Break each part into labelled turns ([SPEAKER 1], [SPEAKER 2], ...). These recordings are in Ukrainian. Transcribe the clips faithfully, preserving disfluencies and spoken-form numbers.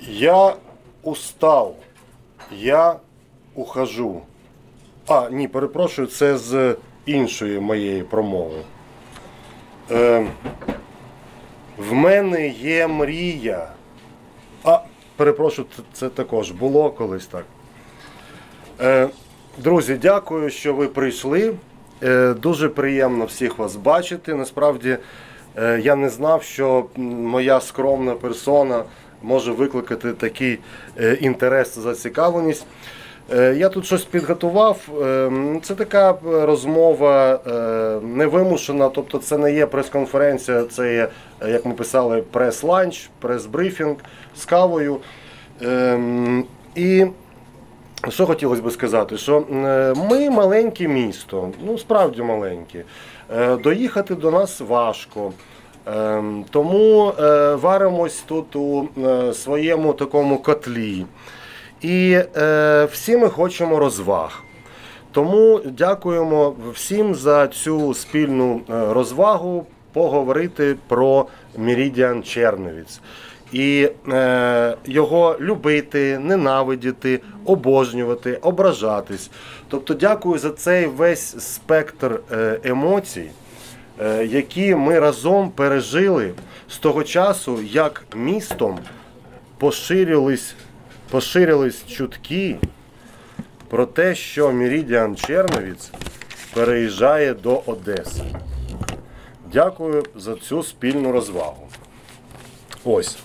[SPEAKER 1] Я устав, я ухожу. А, ні, перепрошую, це з іншої моєї промови. Е, в мене є мрія. А, перепрошую, це також було колись так. Е, друзі, дякую, що ви прийшли. Е, дуже приємно всіх вас бачити. Насправді, е, я не знав, що моя скромна персона може викликати такий е, інтерес, зацікавленість. Е, я тут щось підготував. Е, це така розмова е, невимушена, тобто це не є прес-конференція, це є, як ми писали, прес-ланч, прес-брифінг з кавою. Е, і що хотілося б сказати, що ми маленьке місто, ну справді маленьке, доїхати до нас важко, тому варимось тут у своєму такому котлі. І всі ми хочемо розваг. Тому дякуємо всім за цю спільну розвагу поговорити про Meridian Черновіць. І е, його любити, ненавидіти, обожнювати, ображатись. Тобто дякую за цей весь спектр е, емоцій, е, які ми разом пережили з того часу, як містом поширились, поширились чутки про те, що Meridian Черновіць переїжджає до Одеси. Дякую за цю спільну розвагу. Ось.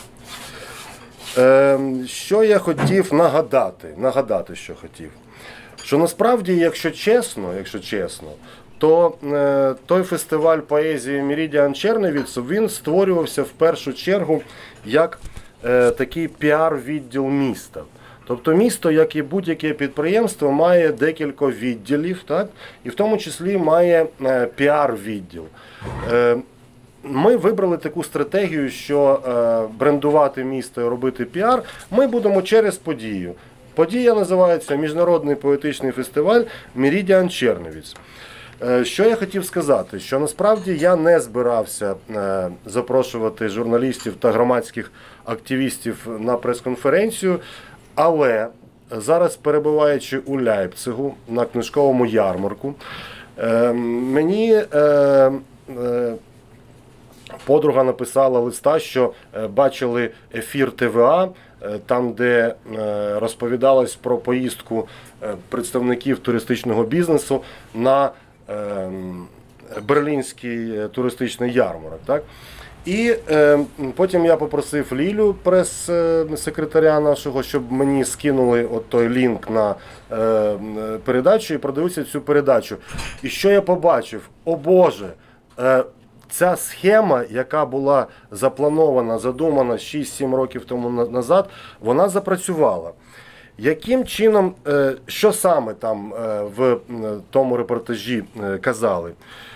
[SPEAKER 1] Е, що я хотів нагадати, нагадати, що хотів. Що насправді, якщо чесно, якщо чесно, то е, той фестиваль поезії Meridian Черновіць, він створювався в першу чергу як е, такий піар-відділ міста. Тобто місто, як і будь-яке підприємство, має декілька відділів, так? І в тому числі має е, піар-відділ. Е, Ми вибрали таку стратегію, що е, брендувати місто і робити піар ми будемо через подію. Подія називається Міжнародний поетичний фестиваль Meridian Черновіць. Е, що я хотів сказати? Що насправді я не збирався е, запрошувати журналістів та громадських активістів на прес-конференцію, але зараз, перебуваючи у Ляйпцигу на книжковому ярмарку, е, мені е, е, подруга написала листа, що бачили ефір Т В А, там, де розповідалось про поїздку представників туристичного бізнесу на берлінський туристичний ярмарок. Так? І е, потім я попросив Лілю, прес-секретаря нашого, щоб мені скинули от той лінк на е, передачу і продивився цю передачу. І що я побачив? О Боже! Е, Ця схема, яка була запланована, задумана шість-сім років тому назад, вона запрацювала. Яким чином, що саме там в тому репортажі казали?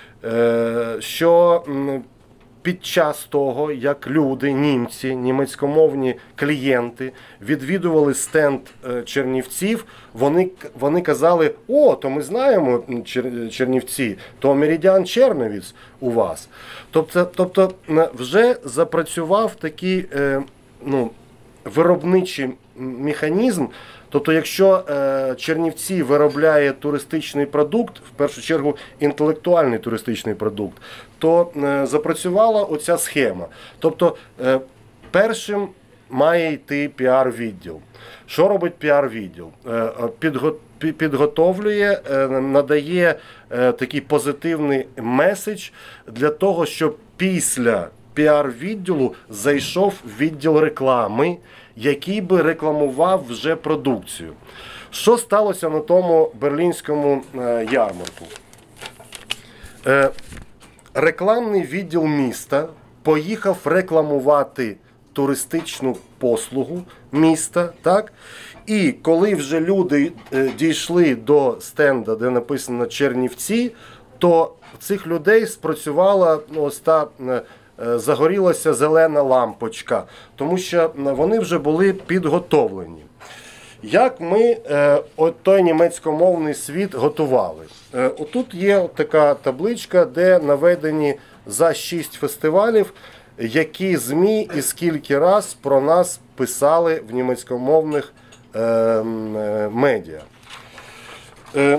[SPEAKER 1] Що під час того, як люди, німці, німецькомовні клієнти відвідували стенд Чернівців, вони, вони казали: о, то ми знаємо Чернівці, то Meridian Черновіць у вас. Тобто, тобто вже запрацював такий ну, виробничий механізм. Тобто, якщо е, Чернівці виробляє туристичний продукт, в першу чергу інтелектуальний туристичний продукт, то е, запрацювала оця схема. Тобто, е, першим має йти піар-відділ. Що робить піар-відділ? Е, підго, підготовлює, е, надає е, такий позитивний меседж для того, щоб після піар-відділу зайшов відділ реклами, який би рекламував вже продукцію. Що сталося на тому берлінському ярмарку? Е, рекламний відділ міста поїхав рекламувати туристичну послугу міста, так? І коли вже люди е, дійшли до стенда, де написано Чернівці, то цих людей спрацювала ну, ось та е, загорілася зелена лампочка, тому що вони вже були підготовлені. Як ми е, от той німецькомовний світ готували? Е, отут є така табличка, де наведені за шість фестивалів, які ЗМІ і скільки раз про нас писали в німецькомовних е, е, медіа. Е,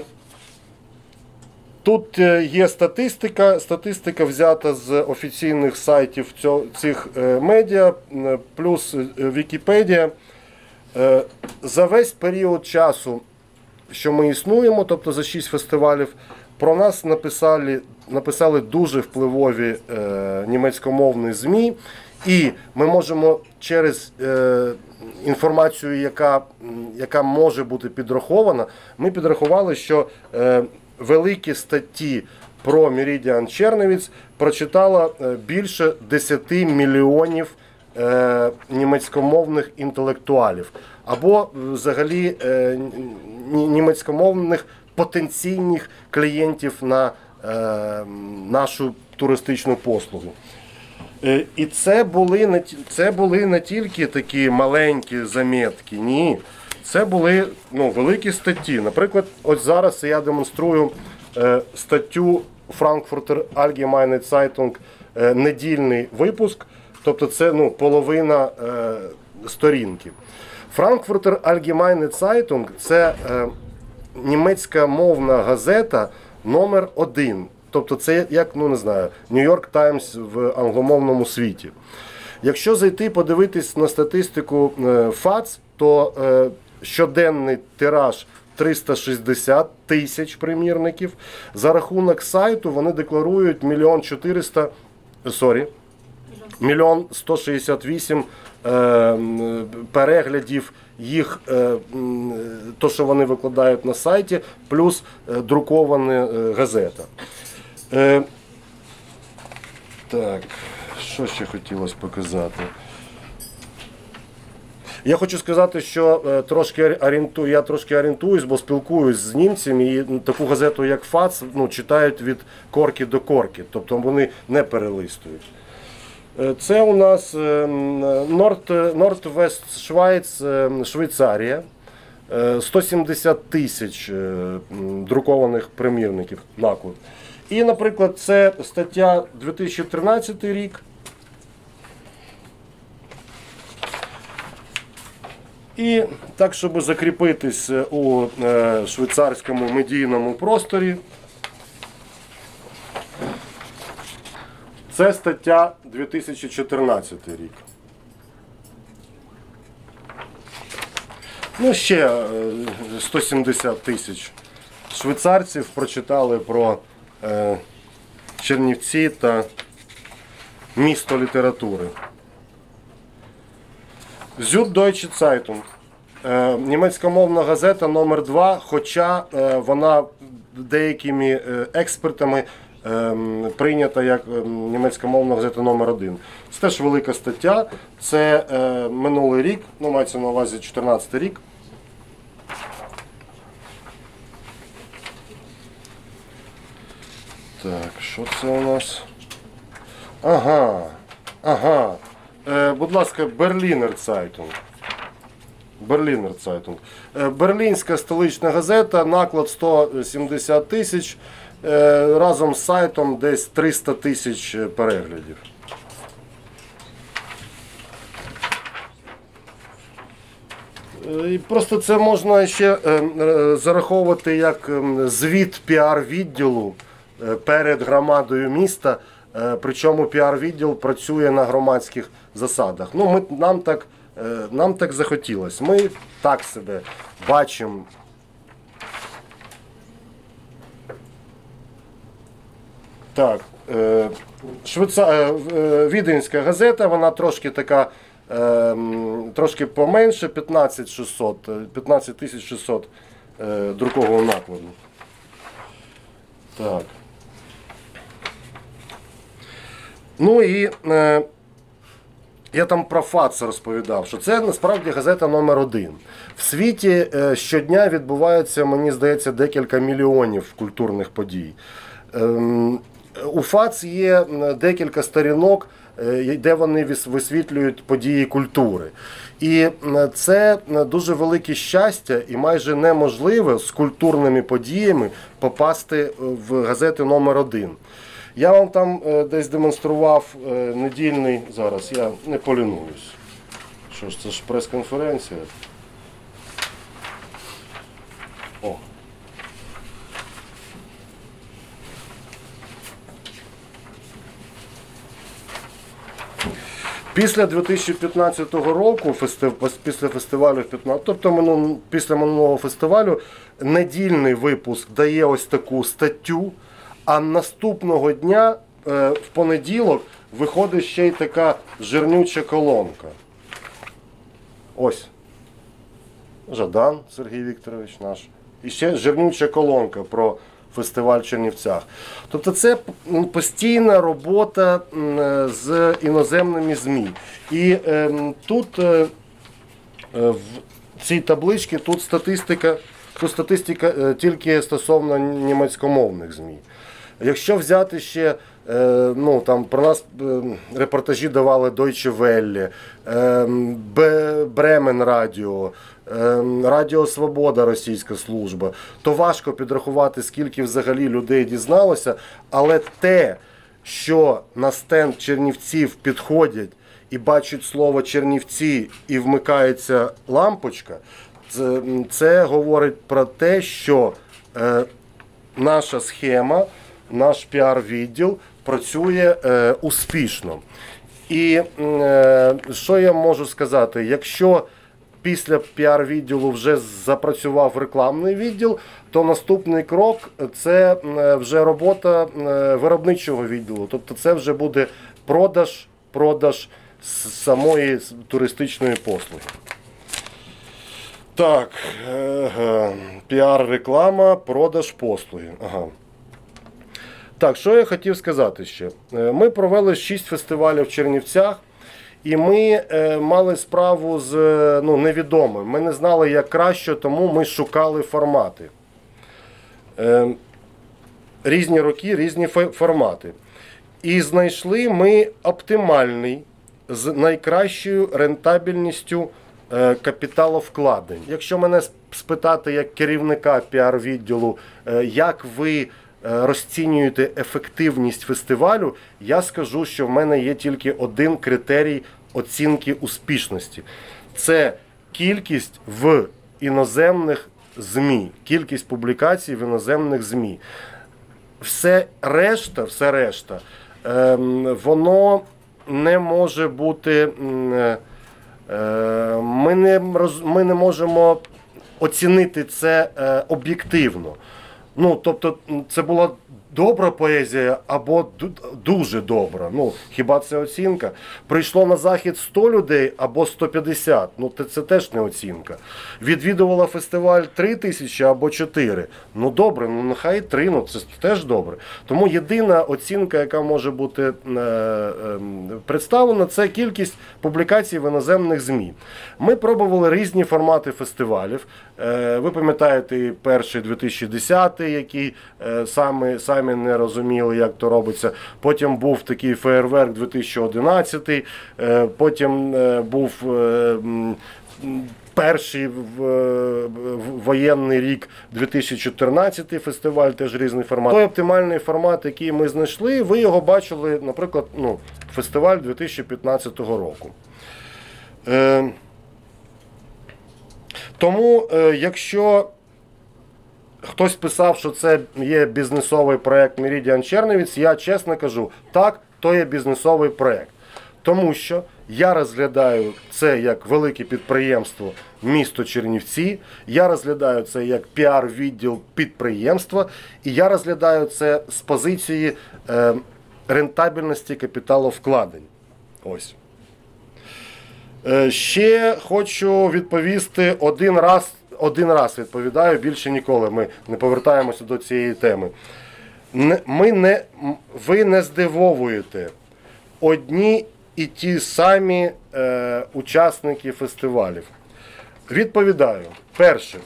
[SPEAKER 1] Тут є статистика, статистика взята з офіційних сайтів цих медіа, плюс Вікіпедія. За весь період часу, що ми існуємо, тобто за шість фестивалів, про нас написали, написали дуже впливові е, німецькомовні ЗМІ, і ми можемо через е, інформацію, яка, яка може бути підрахована, ми підрахували, що е, великі статті про Meridian Черновіць прочитало більше десяти мільйонів е, німецькомовних інтелектуалів, або взагалі е, німецькомовних потенційних клієнтів на е, нашу туристичну послугу. Е, і це були, не, це були не тільки такі маленькі замітки, ні. Це були ну, великі статті. Наприклад, ось зараз я демонструю е, статтю Frankfurter Allgemeine Zeitung, е, недільний випуск, тобто це ну, половина е, сторінки. Frankfurter Allgemeine Zeitung – це е, німецька мовна газета номер один. Тобто це як, ну не знаю, New York Times в англомовному світі. Якщо зайти подивитись на статистику е, ФАЦ, то е, щоденний тираж триста шістдесят тисяч примірників. За рахунок сайту вони декларують мільйон чотириста, сорі, мільйон сто шістдесят вісім е, переглядів їх, е, то, що вони викладають на сайті, плюс е, друкована е, газета. Е, так, що ще хотілося показати? Я хочу сказати, що е, трошки орієнтую, я трошки орієнтуюсь, бо спілкуюсь з німцями, і таку газету, як ФАЦ, ну, читають від корки до корки, тобто вони не перелистують. Е, це у нас е, Норд-Вест Швайц, е, Швейцарія, е, сто сімдесят тисяч е, друкованих примірників, наклад. І, наприклад, це стаття дві тисячі тринадцятий рік. І так, щоб закріпитись у швейцарському медійному просторі, це стаття дві тисячі чотирнадцятий рік. Ну, ще сто сімдесят тисяч швейцарців прочитали про е, Чернівці та місто літератури. Süddeutsche Zeitung. Е, німецькомовна газета номер два, хоча е, вона деякими е, експертами е, прийнята як е, німецькомовна газета номер один. Це теж велика стаття. Це е, минулий рік, ну мається на увазі чотирнадцятий рік. Так, що це у нас? Ага, ага. Е, будь ласка, Berliner Zeitung. Berliner Zeitung. Е, берлінська столична газета, наклад сто сімдесят тисяч, е, разом з сайтом десь триста тисяч переглядів. Е, і просто це можна ще е, е, зараховувати як е, звіт піар-відділу е, перед громадою міста. Причому піар-відділ працює на громадських засадах. Ну, ми, нам, так, нам так захотілося. Ми так себе бачимо. Так, Швейца... Віденська газета, вона трошки така, трошки поменше, п'ятнадцять тисяч шістсот друкового накладу. Так. Ну і е, я там про ФАЦ розповідав, що це насправді газета номер один. В світі е, щодня відбувається, мені здається, декілька мільйонів культурних подій. Е, у ФАЦ є декілька сторінок, е, де вони висвітлюють події культури. І це дуже велике щастя і майже неможливо з культурними подіями попасти в газети номер один. Я вам там е, десь демонстрував е, недільний, зараз я не полінуюсь. Що ж, це ж прес-конференція. О. Після дві тисячі п'ятнадцятого року, після фестивалю, тобто після минулого фестивалю, недільний випуск дає ось таку статтю, а наступного дня, в понеділок, виходить ще й така жирнюча колонка. Ось. Жадан Сергій Вікторович наш. І ще жирнюча колонка про фестиваль в Чернівцях. Тобто це постійна робота з іноземними ЗМІ. І е, тут е, в цій табличці тут статистика, тут статистика е, тільки стосовно німецькомовних ЗМІ. Якщо взяти ще, е, ну там про нас е, репортажі давали Deutsche Welle, е, Бремен Радіо, е, Радіо Свобода, російська служба, то важко підрахувати, скільки взагалі людей дізналося, але те, що на стенд Чернівців підходять і бачать слово Чернівці і вмикається лампочка, це, це говорить про те, що е, наша схема, наш піар-відділ працює е, успішно. І е, що я можу сказати? Якщо після піар-відділу вже запрацював рекламний відділ, то наступний крок – це вже робота виробничого відділу. Тобто це вже буде продаж, продаж самої туристичної послуги. Так, е, піар-реклама, продаж послуги. Ага. Так, що я хотів сказати ще. Ми провели шість фестивалів в Чернівцях, і ми е, мали справу з ну, невідомим. Ми не знали, як краще, тому ми шукали формати. Е, різні роки, різні формати. І знайшли ми оптимальний, з найкращою рентабельністю е, капіталовкладень. Якщо мене спитати як керівника піар-відділу, е, як ви розцінюєте ефективність фестивалю, я скажу, що в мене є тільки один критерій оцінки успішності. Це кількість в іноземних ЗМІ, кількість публікацій в іноземних ЗМІ. Все решта, все решта, воно не може бути, ми не, ми не можемо оцінити це об'єктивно. Ну, тобто, це була добра поезія або дуже добра. Ну, хіба це оцінка? Прийшло на захід сто людей або сто п'ятдесят. Ну, це теж не оцінка. Відвідувала фестиваль три тисячі або чотири. Ну, добре, ну нехай три, ну це теж добре. Тому єдина оцінка, яка може бути е, е, представлена, це кількість публікацій в іноземних ЗМІ. Ми пробували різні формати фестивалів. Е, ви пам'ятаєте перший дві тисячі десятий, який е, самі, самі не розуміли, як то робиться. Потім був такий феєрверк дві тисячі одинадцятий, е, потім е, був е, перший в, в, воєнний рік дві тисячі чотирнадцятий фестиваль, теж різний формат. Той оптимальний формат, який ми знайшли, ви його бачили, наприклад, ну, фестиваль дві тисячі п'ятнадцятого року. Е, тому, е, якщо хтось писав, що це є бізнесовий проєкт Meridian Чернівець, я чесно кажу, так, то є бізнесовий проєкт. Тому що я розглядаю це як велике підприємство місто Чернівці, я розглядаю це як піар-відділ підприємства, і я розглядаю це з позиції е, рентабельності капіталовкладень. Ось. Е, ще хочу відповісти один раз, один раз відповідаю, більше ніколи ми не повертаємося до цієї теми. Ми не, ви не здивовуєте одні і ті самі е, учасники фестивалів. Відповідаю. Перше.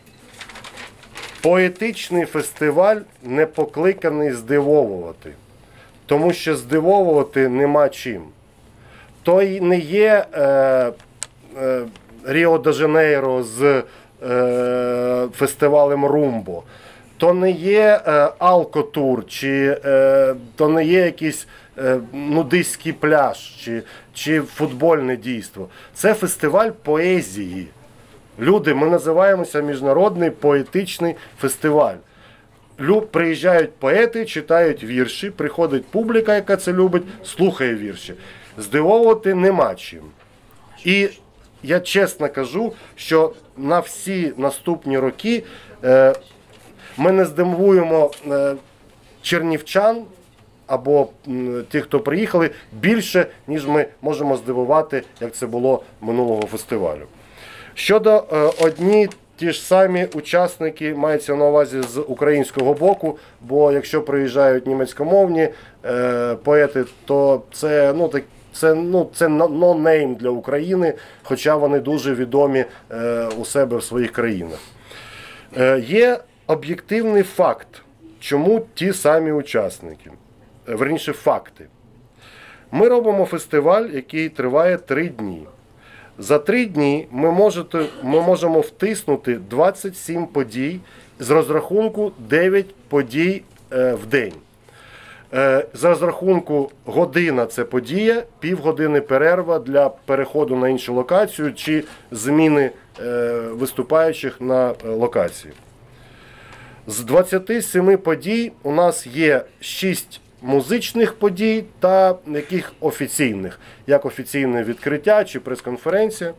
[SPEAKER 1] Поетичний фестиваль не покликаний здивовувати. Тому що здивовувати нема чим. То й не є е, е, Ріо-де-Жанейро з е, фестивалем Румбо. то не є е, алкотур, чи е, то не є якийсь е, нудистський пляж, чи, чи футбольне дійство. Це фестиваль поезії. Люди, ми називаємося Міжнародний поетичний фестиваль. Лю, приїжджають поети, читають вірші, приходить публіка, яка це любить, слухає вірші. Здивовувати нема чим. І я чесно кажу, що на всі наступні роки е, ми не здивуємо е, чернівчан або м, тих, хто приїхали, більше, ніж ми можемо здивувати, як це було минулого фестивалю. Щодо е, одні ті ж самі учасники, мається на увазі з українського боку, бо якщо приїжджають німецькомовні е, поети, то це, ну, так, це, ну, це no-name для України, хоча вони дуже відомі е, у себе в своїх країнах. Е, є об'єктивний факт, чому ті самі учасники, е, верніше факти. Ми робимо фестиваль, який триває три дні. За три дні ми, можете, ми можемо втиснути двадцять сім подій з розрахунку дев'ять подій е, в день. Е, з розрахунку година – це подія, півгодини перерва для переходу на іншу локацію чи зміни е, виступаючих на локації. З двадцяти семи подій у нас є шість музичних подій та яких офіційних, як офіційне відкриття чи прес-конференція.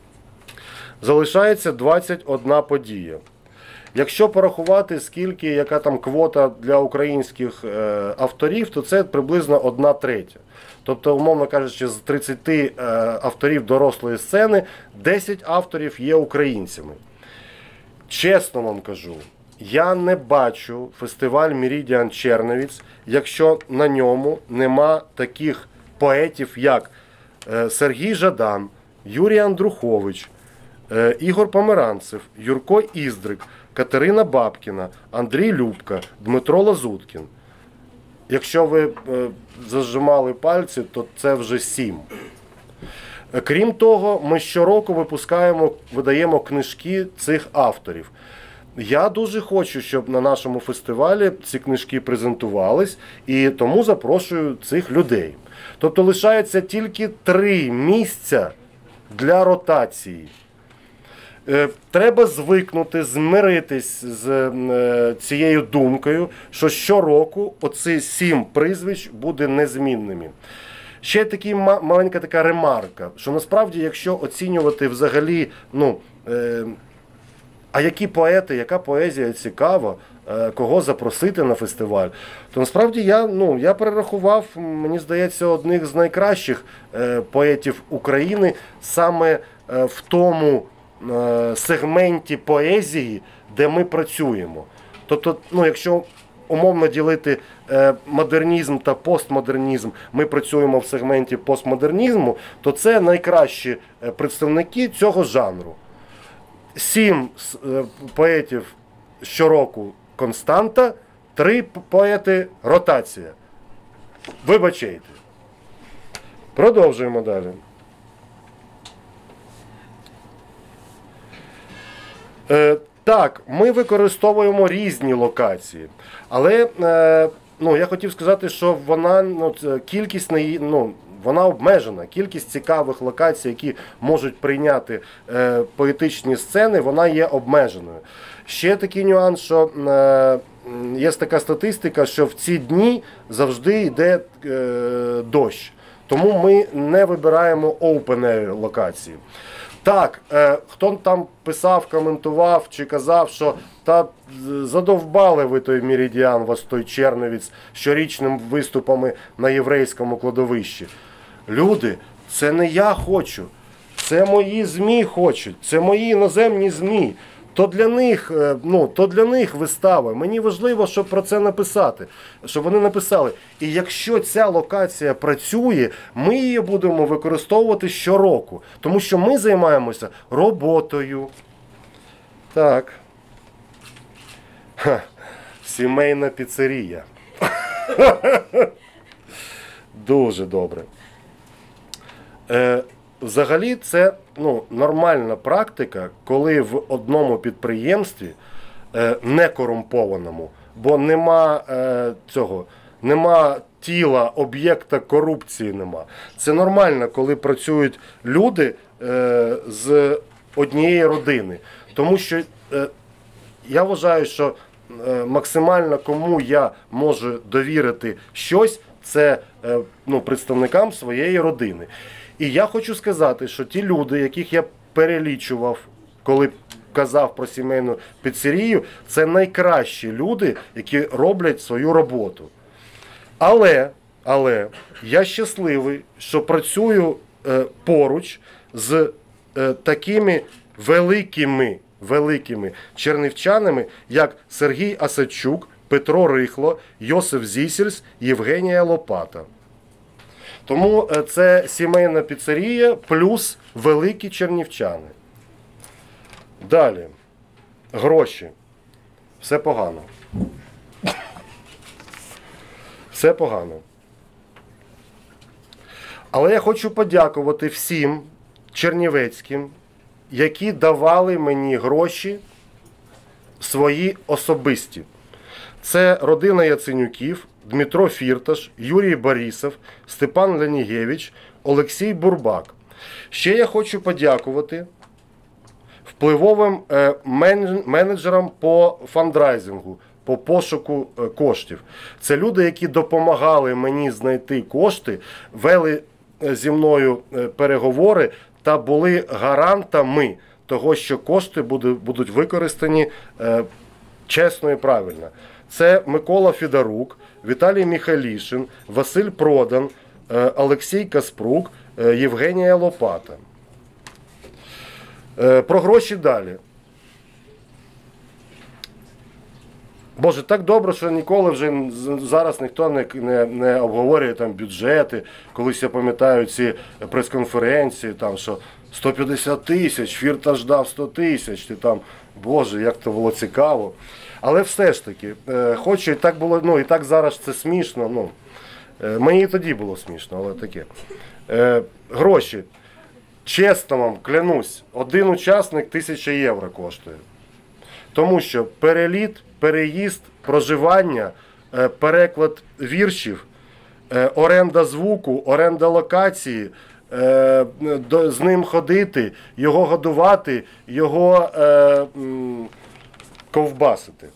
[SPEAKER 1] Залишається двадцять одна подія. Якщо порахувати, скільки, яка там квота для українських е, авторів, то це приблизно одна третя. Тобто, умовно кажучи, з тридцяти е, авторів дорослої сцени, десять авторів є українцями. Чесно вам кажу, я не бачу фестиваль Meridian Черновіць, якщо на ньому нема таких поетів, як Сергій Жадан, Юрій Андрухович, Ігор Померанцев, Юрко Іздрик, Катерина Бабкіна, Андрій Любка, Дмитро Лазуткін. Якщо ви зажимали пальці, то це вже сім. Крім того, ми щороку випускаємо, видаємо книжки цих авторів. Я дуже хочу, щоб на нашому фестивалі ці книжки презентувались, і тому запрошую цих людей. Тобто лишається тільки три місця для ротації. Треба звикнути, змиритись з цією думкою, що щороку оці сім прізвищ буде незмінними. Ще такий маленька така ремарка, що насправді, якщо оцінювати взагалі, ну, е, а які поети, яка поезія цікава, е, кого запросити на фестиваль, то насправді я, ну, я перерахував, мені здається, одних з найкращих е, поетів України саме е, в тому е, сегменті поезії, де ми працюємо. Тобто, ну, якщо умовно ділити е, модернізм та постмодернізм, ми працюємо в сегменті постмодернізму, то це найкращі е, представники цього жанру. Сім е, поетів щороку константа, три поети ротація. Вибачайте. Продовжуємо далі. Е, Так, ми використовуємо різні локації, але е, ну, я хотів сказати, що вона, ну, кількість, ну, вона обмежена. Кількість цікавих локацій, які можуть прийняти е, поетичні сцени, вона є обмеженою. Ще такий нюанс, що е, є така статистика, що в ці дні завжди йде е, дощ. Тому ми не вибираємо open-air локації. Так, е, хто там писав, коментував чи казав, що та задовбали ви той Меридіан, вас той Черновіць, щорічними виступами на єврейському кладовищі. Люди, це не я хочу, це мої ЗМІ хочуть, це мої іноземні ЗМІ. То для них, ну, то для них вистава. Мені важливо, щоб про це написати, щоб вони написали. І якщо ця локація працює, ми її будемо використовувати щороку. Тому що ми займаємося роботою. Так. Ха. Сімейна піцерія. Дуже добре. Е, Взагалі це, ну, нормальна практика, коли в одному підприємстві е, некорумпованому, бо нема е, цього, нема тіла, об'єкта корупції нема. Це нормально, коли працюють люди е, з однієї родини. Тому що е, я вважаю, що е, максимально кому я можу довірити щось, це е, ну, представникам своєї родини. І я хочу сказати, що ті люди, яких я перелічував, коли казав про сімейну піцерію, це найкращі люди, які роблять свою роботу. Але, але я щасливий, що працюю е, поруч з е, такими великими, великими чернівчанами, як Сергій Асадчук, Петро Рихло, Йосиф Зісельс, Євгенія Лопата. Тому е, це сімейна піцерія плюс великі чернівчани. Далі. Гроші. Все погано. Все погано. Але я хочу подякувати всім чернівецьким, які давали мені гроші свої особисті. Це родина Яценюків, Дмитро Фірташ, Юрій Борисов, Степан Ленігевич, Олексій Бурбак. Ще я хочу подякувати впливовим менеджерам по фандрайзингу, по пошуку коштів. Це люди, які допомагали мені знайти кошти, вели зі мною переговори та були гарантами того, що кошти будуть використані чесно і правильно. Це Микола Федорук, Віталій Міхалішин, Василь Продан, Олексій Каспрук, Євгенія Лопата. Про гроші далі. Боже, так добре, що ніколи вже зараз ніхто не, не, не обговорює там бюджети. Колись я пам'ятаю ці прес-конференції, там, що сто п'ятдесят тисяч, Фірташ дав сто тисяч, ти там, Боже, як то було цікаво. Але все ж таки, хоч і так було, ну і так зараз це смішно, ну, мені і тоді було смішно, але таке. Гроші. Чесно вам клянусь, один учасник тисяча євро коштує. Тому що переліт, переїзд, проживання, переклад віршів, оренда звуку, оренда локації, з ним ходити, його годувати, його ковбасити.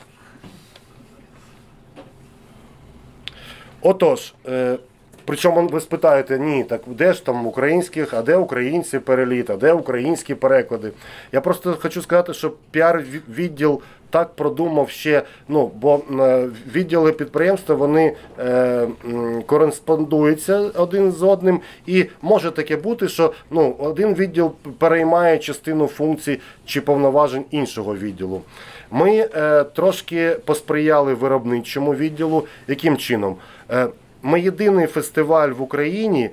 [SPEAKER 1] Отож, причому ви спитаєте, ні, так де ж там українських, а де українці переліт, а де українські переклади. Я просто хочу сказати, що піар-відділ так продумав ще, ну, бо відділи підприємства, вони е, кореспондуються один з одним, і може таке бути, що ну, один відділ переймає частину функцій чи повноважень іншого відділу. Ми е, трошки посприяли виробничому відділу. Яким чином? Е, Ми єдиний фестиваль в Україні,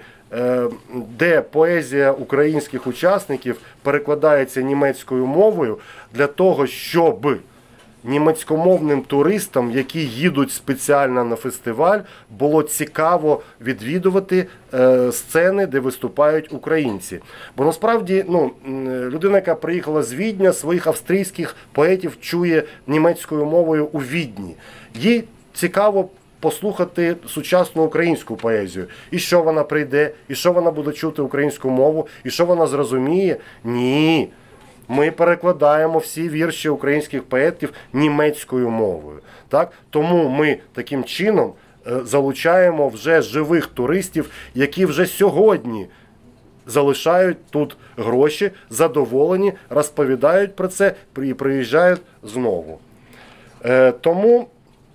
[SPEAKER 1] де поезія українських учасників перекладається німецькою мовою для того, щоб німецькомовним туристам, які їдуть спеціально на фестиваль, було цікаво відвідувати сцени, де виступають українці. Бо насправді ну, людина, яка приїхала з Відня, своїх австрійських поетів чує німецькою мовою у Відні. Їй цікаво послухати сучасну українську поезію. І що вона прийде, і що вона буде чути українську мову, і що вона зрозуміє? Ні. Ми перекладаємо всі вірші українських поетів німецькою мовою. Так? Тому ми таким чином залучаємо вже живих туристів, які вже сьогодні залишають тут гроші, задоволені, розповідають про це і приїжджають знову. Тому,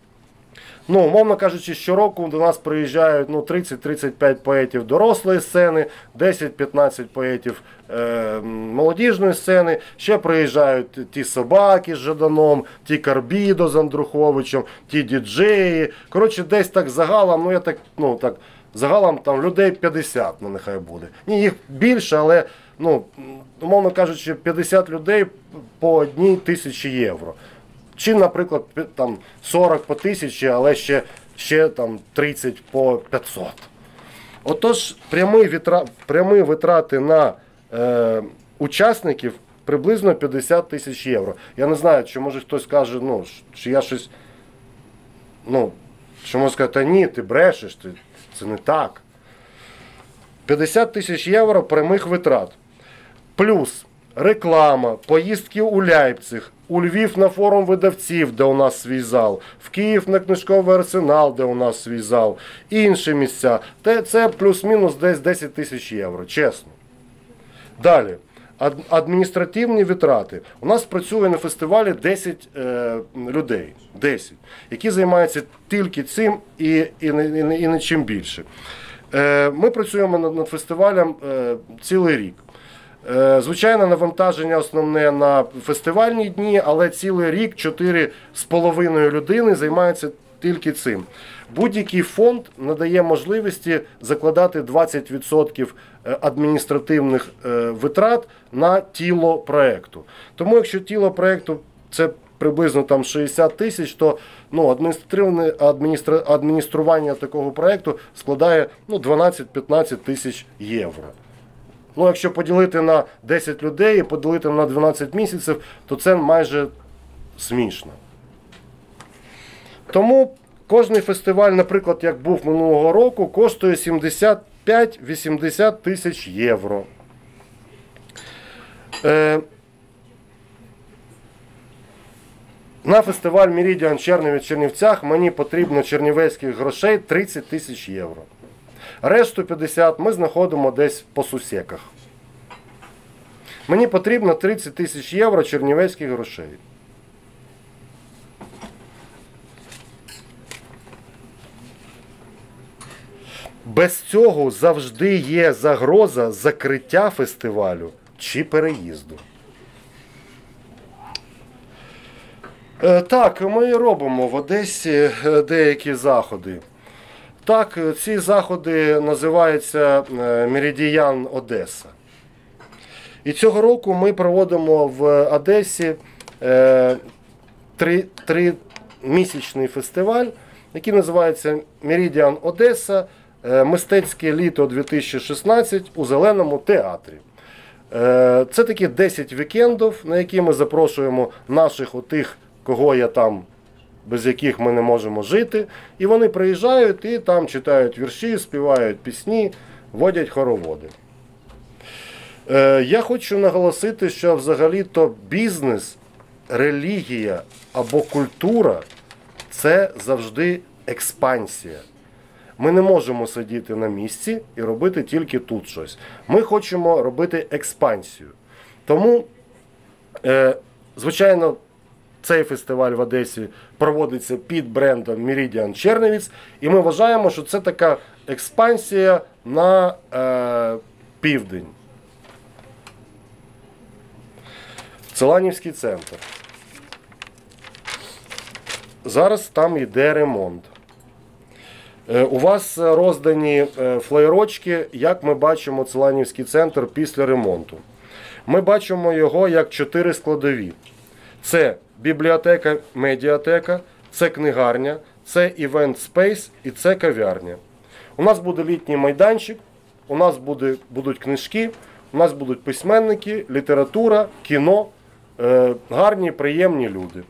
[SPEAKER 1] ну, умовно кажучи, щороку до нас приїжджають ну, тридцять-тридцять п'ять поетів дорослої сцени, десять-п'ятнадцять поетів е, молодіжної сцени, ще приїжджають ті собаки з Жаданом, ті Карбідо з Андруховичем, ті діджеї. Коротше, десь так загалом, ну я так, ну так, загалом там людей п'ятдесят, ну нехай буде. Ні, їх більше, але, ну, умовно кажучи, п'ятдесят людей по одній тисячі євро. Чи, наприклад, там сорок по тисячі, але ще, ще там тридцять по п'ятсот. Отож, прямі, вітра... прямі витрати на е, учасників приблизно п'ятдесят тисяч євро. Я не знаю, чи може хтось каже, ну, чи я щось, ну, що може сказати, та ні, ти брешеш, ти, це не так. п'ятдесят тисяч євро прямих витрат. Плюс реклама, поїздки у Ляйпциг, у Львів на форум видавців, де у нас свій зал, в Київ на книжковий арсенал, де у нас свій зал, інші місця. Це плюс-мінус десь десять тисяч євро, чесно. Далі. Адміністративні витрати. У нас працює на фестивалі десять е, людей, десять, які займаються тільки цим і, і, і, і не чим більше. Е, ми працюємо над, над фестивалем е, цілий рік. Е, звичайно, навантаження основне на фестивальні дні, але цілий рік чотири з половиною людини займаються тільки цим. Будь-який фонд надає можливості закладати двадцять відсотків адміністративних витрат на тіло проєкту. Тому якщо тіло проєкту це приблизно там шістдесят тисяч, то ну, адміністративне адміністра, адміністрування такого проєкту складає ну, дванадцять-п'ятнадцять тисяч євро. Ну, якщо поділити на десять людей і поділити на дванадцять місяців, то це майже смішно. Тому кожний фестиваль, наприклад, як був минулого року, коштує сімдесят п'ять - вісімдесят тисяч євро. Е, на фестиваль Meridian Чернівець в Чернівцях мені потрібно чернівецьких грошей тридцять тисяч євро. Решту п'ятдесят ми знаходимо десь по сусеках. Мені потрібно тридцять тисяч євро чернівецьких грошей. Без цього завжди є загроза закриття фестивалю чи переїзду. Так, ми робимо в Одесі деякі заходи. Так, ці заходи називаються Meridian Одеса. І цього року ми проводимо в Одесі три, тримісячний фестиваль, який називається Meridian Одеса. Мистецьке літо дві тисячі шістнадцять у Зеленому театрі. Це такі десять вікендів, на які ми запрошуємо наших отих, кого я там, без яких ми не можемо жити. І вони приїжджають і там читають вірші, співають пісні, водять хороводи. Я хочу наголосити, що взагалі-то бізнес, релігія або культура – це завжди експансія. Ми не можемо сидіти на місці і робити тільки тут щось. Ми хочемо робити експансію. Тому, е, звичайно, цей фестиваль в Одесі проводиться під брендом Meridian Чернівець. І ми вважаємо, що це така експансія на е, південь. Целанівський центр. Зараз там йде ремонт. У вас роздані флеєрочки, як ми бачимо Целанівський центр після ремонту. Ми бачимо його як чотири складові. Це бібліотека, медіатека, це книгарня, це івент-спейс і це кав'ярня. У нас буде літній майданчик, у нас буде, будуть книжки, у нас будуть письменники, література, кіно, е, гарні, приємні люди.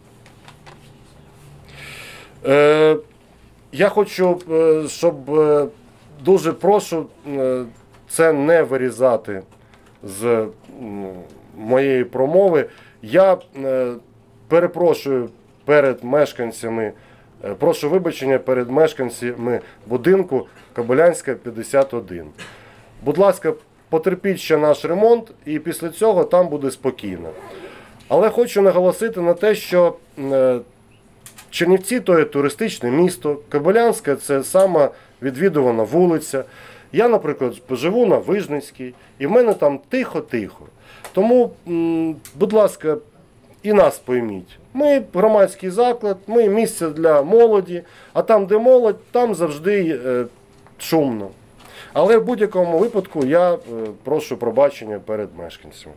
[SPEAKER 1] Е, Я хочу, щоб дуже прошу це не вирізати з моєї промови. Я перепрошую перед мешканцями, прошу вибачення перед мешканцями будинку Кобилянська, п'ятдесят один. Будь ласка, потерпіть ще наш ремонт і після цього там буде спокійно. Але хочу наголосити на те, що Чернівці – то є туристичне місто, Кобилянська – це сама відвідувана вулиця. Я, наприклад, живу на Вижницькій, і в мене там тихо-тихо. Тому, будь ласка, і нас пойміть. Ми громадський заклад, ми місце для молоді, а там, де молодь, там завжди е, шумно. Але в будь-якому випадку я е, прошу пробачення перед мешканцями.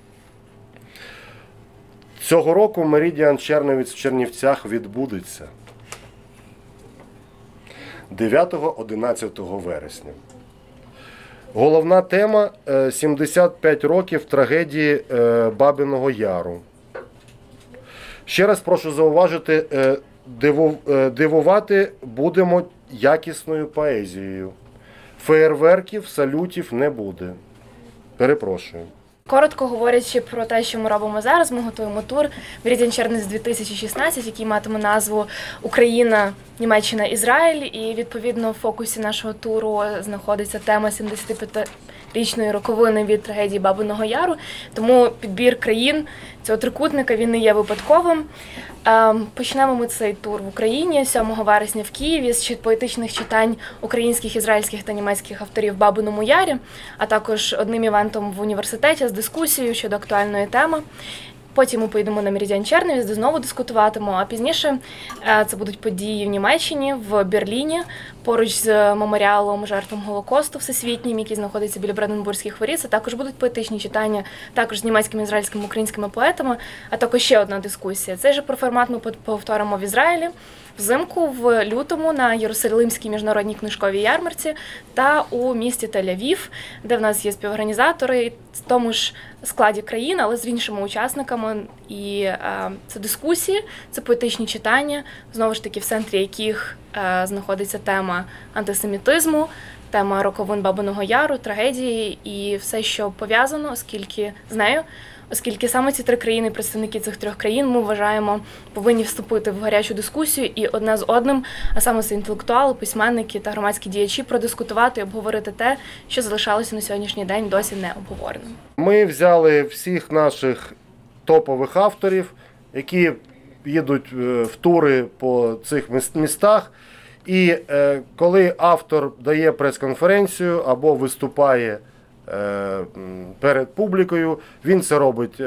[SPEAKER 1] Цього року Meridian Чернівець в Чернівцях відбудеться дев'ятого-одинадцятого вересня. Головна тема – сімдесят п'ять років трагедії Бабиного Яру. Ще раз прошу зауважити, дивувати будемо якісною поезією. Феєрверків, салютів не буде. Перепрошую.
[SPEAKER 2] Коротко говорячи про те, що ми робимо зараз, ми готуємо тур Meridian Chernivtsi дві тисячі шістнадцять, який матиме назву «Україна, Німеччина, Ізраїль». І, відповідно, в фокусі нашого туру знаходиться тема сімдесятип'ятирічної роковини від трагедії Бабиного Яру. Тому підбір країн цього трикутника, він не є випадковим. Почнемо ми цей тур в Україні сьомого вересня в Києві з поетичних читань українських, ізраїльських та німецьких авторів в Бабиному Ярі, а також одним івентом в університеті з дискусією щодо актуальної теми. Потім ми поїдемо на Meridian Chernivtsi, де знову дискутуватимо, а пізніше це будуть події в Німеччині, в Берліні, поруч з меморіалом жертвам Голокосту всесвітнім, який знаходиться біля Бранденбурзьких воріт. Це також будуть поетичні читання, також з німецькими, ізраїльськими, українськими поетами, а також ще одна дискусія. Цей же формат ми повторимо в Ізраїлі взимку, в лютому, на Єрусалимській міжнародній книжковій ярмарці та у місті Тель-Авів, де в нас є співорганізатори в тому ж складі країн, але з іншими учасниками. І е, це дискусії, це поетичні читання, знову ж таки в центрі яких е, знаходиться тема антисемітизму, тема роковин Бабиного Яру, трагедії і все, що пов'язано, оскільки з нею. Оскільки саме ці три країни, представники цих трьох країн, ми вважаємо, повинні вступити в гарячу дискусію і одне з одним, а саме це інтелектуали, письменники та громадські діячі, продискутувати і обговорити те, що залишалося на сьогоднішній день досі не обговореним.
[SPEAKER 1] Ми взяли всіх наших топових авторів, які їдуть в тури по цих містах. І е, коли автор дає прес-конференцію або виступає перед публікою, він це робить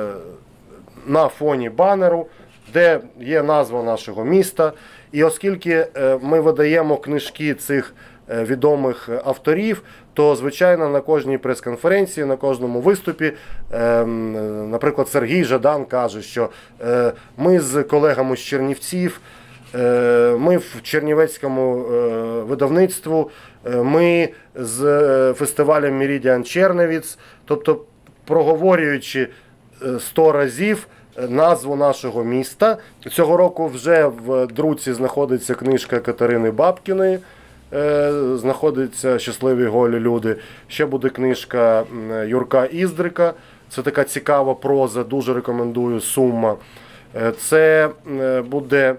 [SPEAKER 1] на фоні банеру, де є назва нашого міста. І оскільки ми видаємо книжки цих відомих авторів, то, звичайно, на кожній прес-конференції, на кожному виступі, наприклад, Сергій Жадан каже, що ми з колегами з Чернівців, ми в чернівецькому видавництву, ми з фестивалем Meridian Chernivtsi, тобто проговорюючи сто разів назву нашого міста. Цього року вже в друці знаходиться книжка Катерини Бабкіної, знаходиться «Щасливі голі люди». Ще буде книжка Юрка Іздрика, це така цікава проза, дуже рекомендую, «Сумма». Це буде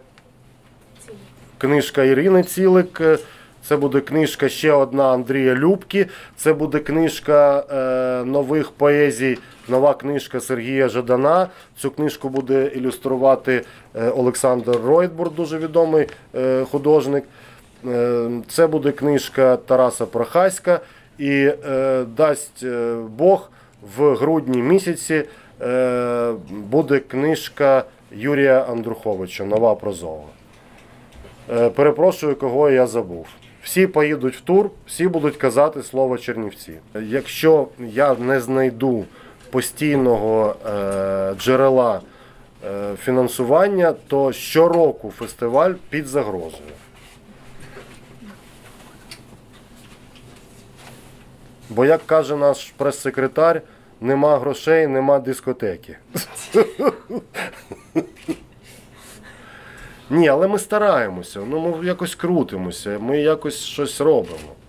[SPEAKER 1] книжка Ірини Цілик, це буде книжка ще одна Андрія Любки, це буде книжка е, нових поезій, нова книжка Сергія Жадана. Цю книжку буде ілюструвати е, Олександр Ройтбург, дуже відомий е, художник. Е, це буде книжка Тараса Прохаська і е, дасть е, Бог в грудні місяці е, буде книжка Юрія Андруховича, нова прозова. Перепрошую, кого я забув. Всі поїдуть в тур, всі будуть казати слово Чернівці. Якщо я не знайду постійного е, джерела е, фінансування, то щороку фестиваль під загрозою. Бо, як каже наш прес-секретар, нема грошей, нема дискотеки. Ні, але ми стараємося, ну, ми якось крутимося, ми якось щось робимо.